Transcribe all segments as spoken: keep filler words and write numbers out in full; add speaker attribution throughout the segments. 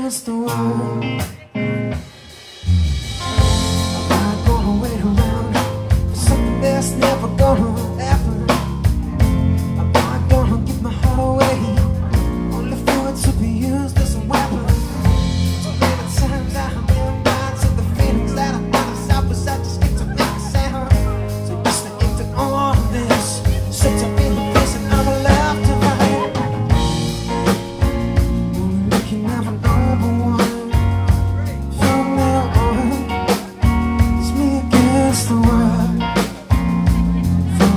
Speaker 1: against the wall. I'm not gonna wait around for something that's never gonna happen. I'm not gonna give my heart away, only for it to be used as a weapon. So many times I have been blind to the feelings that I thought I was, I just get to make a sound. So just to end all of this, set to be the person I'm allowed to fight. Only looking at an over one. From now on, it's me against the world. From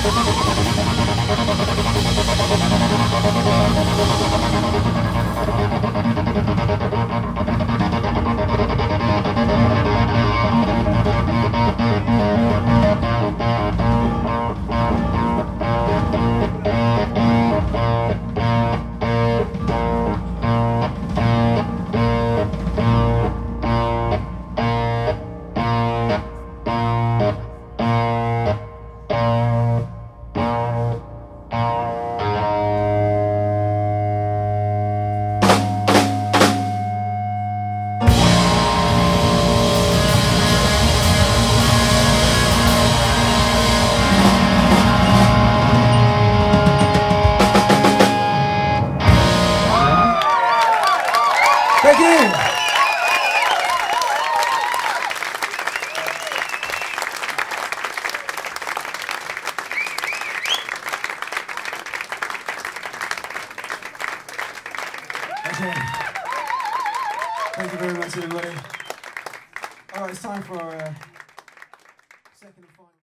Speaker 1: Thank you. Okay. Thank you very much, everybody. All right, it's time for. Uh